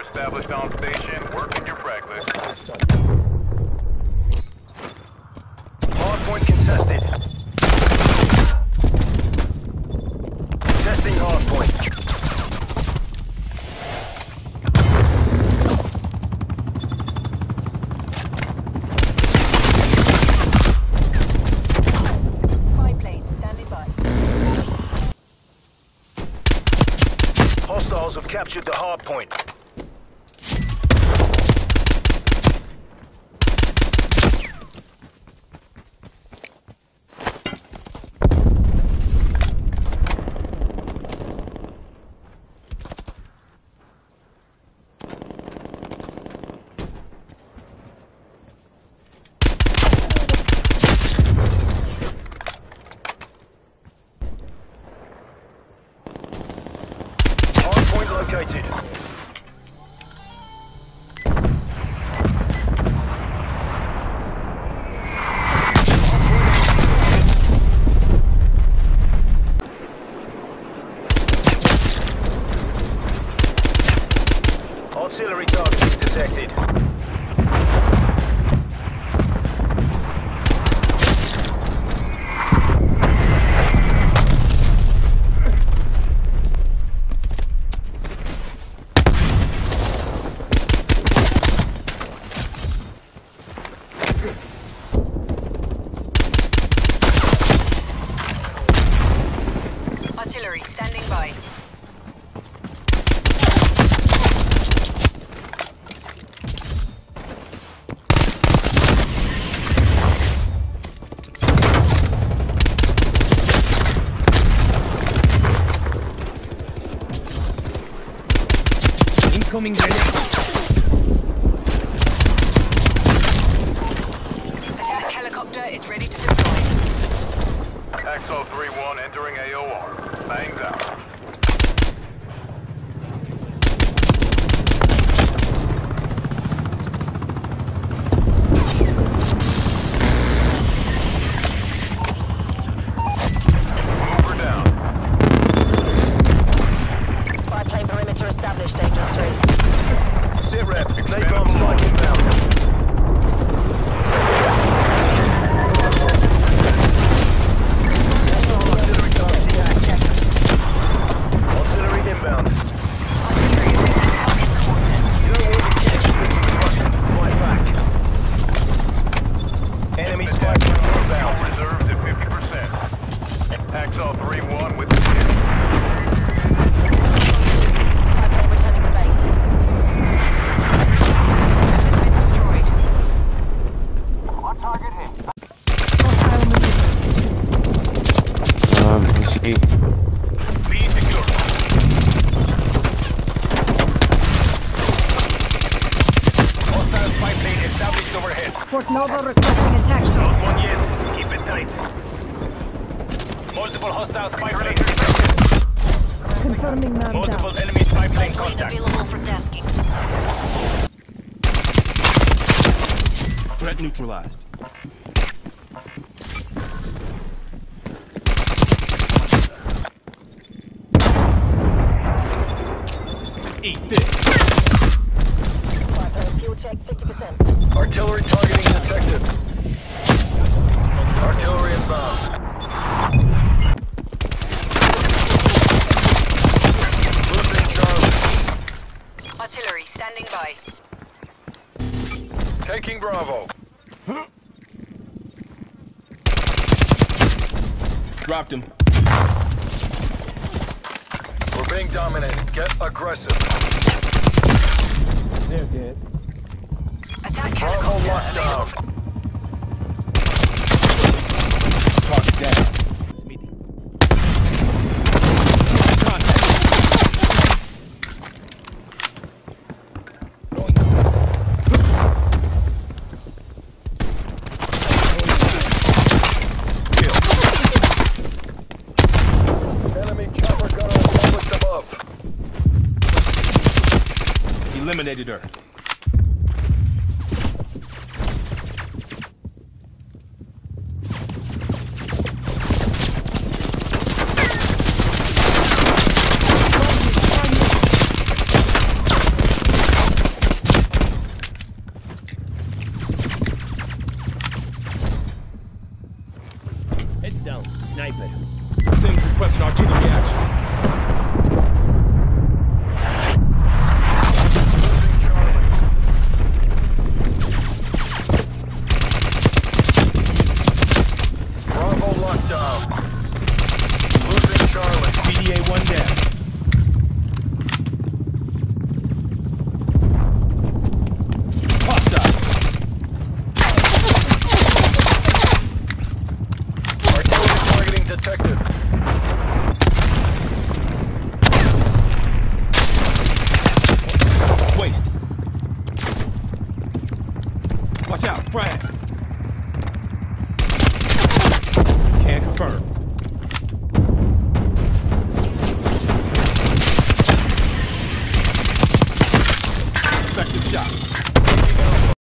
established on station. Working your frag list. Hardpoint contested. Testing hardpoint. Hostiles have captured the hard point. Located. Artillery targeting detected. Artillery standing by. Incoming grenade. Attack helicopter is ready to deploy. Axel 3-1 entering AOR. Bangs out. Mover down. Spy plane perimeter established, Dangerous 3. Sit rep. Napalm strike inbound. Artillery targeting active. Artillery inbound. You don't want to get Russian. Fight back. Enemy spy plane inbound. Reserves at 50%. Axel 3-1 with the hit. Spy plane returning to base. Has been destroyed. On target hit. Be secure. Hostile spy plane established overhead. Port Nova requesting attack shot. Not one yet. Keep it tight. Multiple hostile spy planes. Confirming man Multiple down. enemy spy plane Spy plane contacts. available for tasking. Threat neutralized. Eat this. Spy plane fuel check 50%. Artillery targeting detected. Artillery inbound. Losing Charlie. Artillery standing by. Taking Bravo. Dropped him. We're being dominated. Get aggressive. They're dead. Attack Bravo helicopter locked down. Target down. Smithy. Contact. Going Enemy camera gunner established above. eliminated her. Launching artillery action. Losing Charlie. Bravo lockdown. Losing Charlie. PDA 1 down. Hostile. Artillery targeting detected. Waste. Watch out, frag. Can confirm. Effective shot.